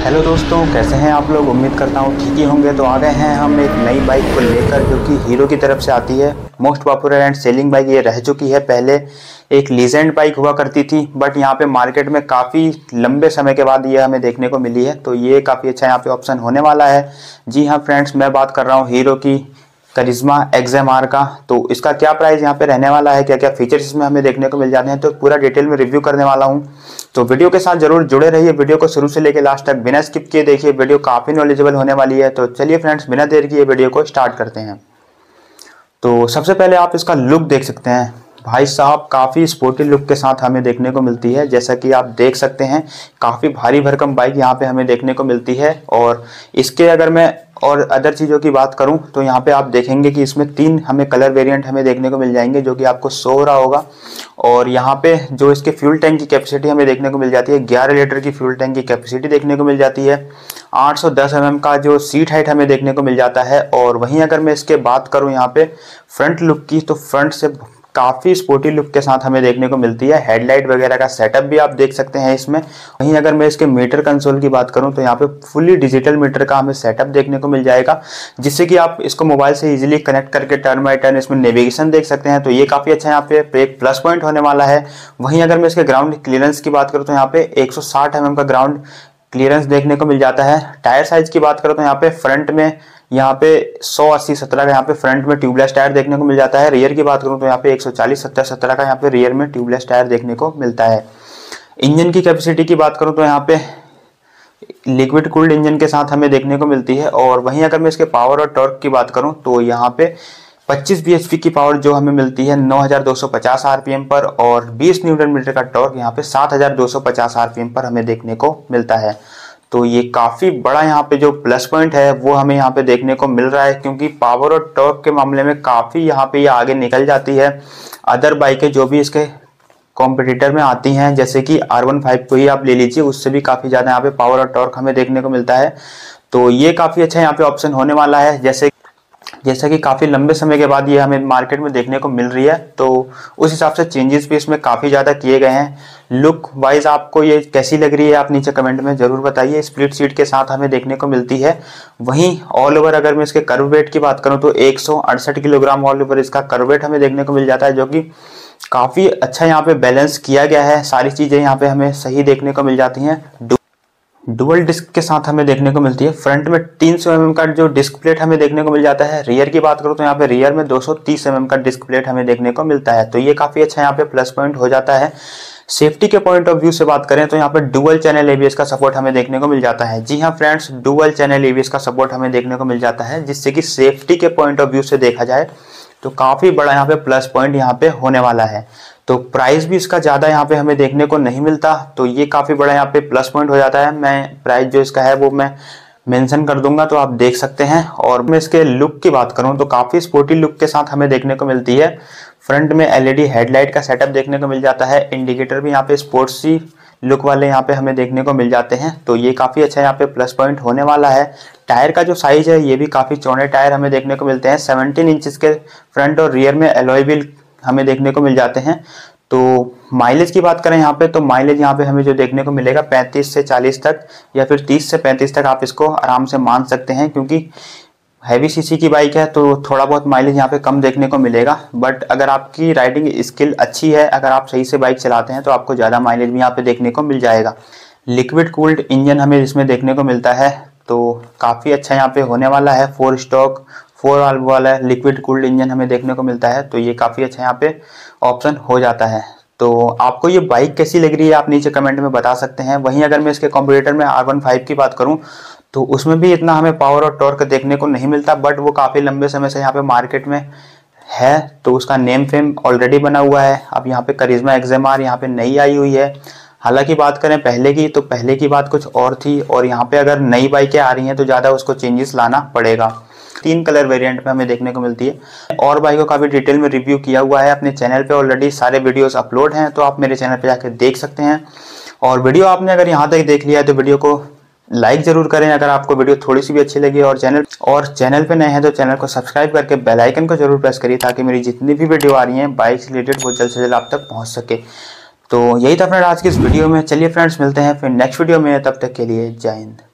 Hello दोस्तों, कैसे हैं आप लोग। उम्मीद करता हूँ ठीक ही होंगे। तो आ गए हैं हम एक नई बाइक को लेकर जो कि हीरो की तरफ से आती है। Most popular and selling bike ये रह चुकी है। पहले एक लीजेंड बाइक हुआ करती थी, बट यहाँ पे मार्केट में काफ़ी लंबे समय के बाद ये हमें देखने को मिली है। तो ये काफ़ी अच्छा यहाँ पे ऑप्शन होने वाला है। जी हाँ फ्रेंड्स, मैं बात कर रहा हूँ हीरो की करिश्मा XMR का। तो इसका क्या प्राइस यहाँ पे रहने वाला है, क्या क्या फीचर्स इसमें हमें देखने को मिल जाते हैं, तो पूरा डिटेल में रिव्यू करने वाला हूँ। तो वीडियो के साथ जरूर जुड़े रहिए। वीडियो को शुरू से लेकर लास्ट तक बिना स्किप किए देखिए। वीडियो काफ़ी नॉलेजेबल होने वाली है। तो चलिए फ्रेंड्स, बिना देर किए वीडियो को स्टार्ट करते हैं। तो सबसे पहले आप इसका लुक देख सकते हैं। भाई साहब, काफ़ी स्पोर्टी लुक के साथ हमें देखने को मिलती है। जैसा कि आप देख सकते हैं, काफ़ी भारी भरकम बाइक यहाँ पे हमें देखने को मिलती है। और इसके अगर मैं और अदर चीज़ों की बात करूं तो यहाँ पे आप देखेंगे कि इसमें 3 हमें कलर वेरिएंट हमें देखने को मिल जाएंगे, जो कि आपको शो हो रहा होगा। और यहाँ पे जो इसके फ्यूल टैंक की कैपेसिटी हमें देखने को मिल जाती है, 11 लीटर की फ्यूल टैंक की कैपेसिटी देखने को मिल जाती है। 810 mm का जो सीट हाइट हमें देखने को मिल जाता है। और वहीं अगर मैं इसके बात करूँ यहाँ पे फ्रंट लुक की, तो फ्रंट से काफ़ी स्पोर्टी लुक के साथ हमें देखने को मिलती है। हेडलाइट वगैरह का सेटअप भी आप देख सकते हैं इसमें। वहीं अगर मैं इसके मीटर कंसोल की बात करूं तो यहाँ पे फुली डिजिटल मीटर का हमें सेटअप देखने को मिल जाएगा, जिससे कि आप इसको मोबाइल से इजीली कनेक्ट करके टर्न बाय टर्न इसमें नेविगेशन देख सकते हैं। तो ये काफ़ी अच्छा यहाँ पे एक प्लस पॉइंट होने वाला है। वहीं अगर मैं इसके ग्राउंड क्लियरेंस की बात करूँ तो यहाँ पे 160 mm का ग्राउंड क्लियरेंस देखने को मिल जाता है। टायर साइज की बात करो तो यहाँ पे फ्रंट में यहाँ पे 180/70 का यहाँ पे फ्रंट में ट्यूबलेस टायर देखने को मिल जाता है। रियर की बात करूँ तो यहाँ पे 140/70 का यहाँ पे रियर में ट्यूबलेस टायर देखने को मिलता है। इंजन की कैपेसिटी की बात करूँ तो यहाँ पे लिक्विड कूल्ड इंजन के साथ हमें देखने को मिलती है। और वहीं अगर मैं इसके पावर और टॉर्क की बात करूँ तो यहाँ पे 25 bhp की पावर जो हमें मिलती है 9250 RPM पर, और 20 न्यूटन मीटर का टॉर्क यहाँ पे 7250 RPM पर हमें देखने को मिलता है। तो ये काफ़ी बड़ा यहाँ पे जो प्लस पॉइंट है वो हमें यहाँ पे देखने को मिल रहा है, क्योंकि पावर और टॉर्क के मामले में काफ़ी यहाँ पे ये आगे निकल जाती है अदर बाइकें जो भी इसके कॉम्पिटिटर में आती हैं। जैसे कि R15 को ही आप ले लीजिए, उससे भी काफ़ी ज़्यादा यहाँ पे पावर और टॉर्क हमें देखने को मिलता है। तो ये काफ़ी अच्छा यहाँ पे ऑप्शन होने वाला है। जैसा कि काफ़ी लंबे समय के बाद ये हमें मार्केट में देखने को मिल रही है। तो उस हिसाब से चेंजेस भी इसमें काफ़ी ज़्यादा किए गए हैं। लुक वाइज आपको ये कैसी लग रही है, आप नीचे कमेंट में ज़रूर बताइए। स्प्लिट सीट के साथ हमें देखने को मिलती है। वहीं ऑल ओवर अगर मैं इसके कर्व वेट की बात करूँ तो 168 किलोग्राम ऑल ओवर इसका कर्व वेट हमें देखने को मिल जाता है, जो कि काफ़ी अच्छा यहाँ पे बैलेंस किया गया है। सारी चीज़ें यहाँ पे हमें सही देखने को मिल जाती हैं। डुअल डिस्क के साथ हमें देखने को मिलती है। फ्रंट में 300 mm का जो डिस्क प्लेट हमें देखने को मिल जाता है। रियर की बात करूँ तो यहाँ पे रियर में 230 mm का डिस्क प्लेट हमें देखने को मिलता है। तो ये काफ़ी अच्छा यहाँ पे प्लस पॉइंट हो जाता है। सेफ्टी के पॉइंट ऑफ व्यू से बात करें तो यहाँ पर डुअल चैनल ABS का सपोर्ट हमें देखने को मिल जाता है। जी हाँ फ्रेंड्स, डुअल चैनल ABS का सपोर्ट हमें देखने को मिल जाता है, जिससे कि सेफ्टी के पॉइंट ऑफ व्यू से देखा जाए तो काफ़ी बड़ा यहाँ पे प्लस पॉइंट यहाँ पे होने वाला है। तो प्राइस भी इसका ज़्यादा यहाँ पे हमें देखने को नहीं मिलता, तो ये काफ़ी बड़ा यहाँ पे प्लस पॉइंट हो जाता है। मैं प्राइस जो इसका है वो मैं मेंशन कर दूंगा, तो आप देख सकते हैं। और मैं इसके लुक की बात करूँ तो काफ़ी स्पोर्टी लुक के साथ हमें देखने को मिलती है। फ्रंट में LED हेडलाइट का सेटअप देखने को मिल जाता है। इंडिकेटर भी यहाँ पे स्पोर्ट्सी लुक वाले यहाँ पे हमें देखने को मिल जाते हैं। तो ये काफ़ी अच्छा यहाँ पे प्लस पॉइंट होने वाला है। टायर का जो साइज है ये भी काफ़ी चौड़े टायर हमें देखने को मिलते हैं। 17 इंचेस के फ्रंट और रियर में एलॉय व्हील हमें देखने को मिल जाते हैं। तो माइलेज की बात करें यहाँ पे, तो माइलेज यहाँ पे हमें जो देखने को मिलेगा 35 से 40 तक, या फिर 30 से 35 तक आप इसको आराम से मान सकते हैं। क्योंकि हैवी सीसी की बाइक है तो थोड़ा बहुत माइलेज यहाँ पे कम देखने को मिलेगा। बट अगर आपकी राइडिंग स्किल अच्छी है, अगर आप सही से बाइक चलाते हैं, तो आपको ज़्यादा माइलेज भी यहाँ पे देखने को मिल जाएगा। लिक्विड कूल्ड इंजन हमें इसमें देखने को मिलता है। तो काफ़ी अच्छा यहाँ पे होने वाला है। 4 स्टॉक 4 वाल्व वाला लिक्विड कूल्ड इंजन हमें देखने को मिलता है। तो ये काफ़ी अच्छा यहाँ पे ऑप्शन हो जाता है। तो आपको ये बाइक कैसी लग रही है, आप नीचे कमेंट में बता सकते हैं। वहीं अगर मैं इसके कॉम्पिटिटर में R15 की बात करूं तो उसमें भी इतना हमें पावर और टॉर्क देखने को नहीं मिलता, बट वो काफ़ी लंबे समय से यहाँ पे मार्केट में है। तो उसका नेम फेम ऑलरेडी बना हुआ है। अब यहाँ पे करिश्मा XMR यहाँ पे नई आई हुई है। हालांकि बात करें पहले की, तो पहले की बात कुछ और थी, और यहाँ पे अगर नई बाइकें आ रही हैं तो ज़्यादा उसको चेंजेस लाना पड़ेगा। 3 कलर वेरिएंट में हमें देखने को मिलती है। और बाइक को काफ़ी डिटेल में रिव्यू किया हुआ है अपने चैनल पे, ऑलरेडी सारे वीडियोस अपलोड हैं, तो आप मेरे चैनल पे जाकर देख सकते हैं। और वीडियो आपने अगर यहाँ तक देख लिया है तो वीडियो को लाइक जरूर करें अगर आपको वीडियो थोड़ी सी भी अच्छी लगी। और चैनल पे नए हैं तो चैनल को सब्सक्राइब करके बेल आइकन को जरूर प्रेस करिए, ताकि मेरी जितनी भी वीडियो आ रही हैं बाइक से रिलेटेड वो जल्द से जल्द आप तक पहुँच सके। तो यही था फ्रेंड आज की इस वीडियो में। चलिए फ्रेंड्स, मिलते हैं फिर नेक्स्ट वीडियो में, तब तक के लिए जय हिंद।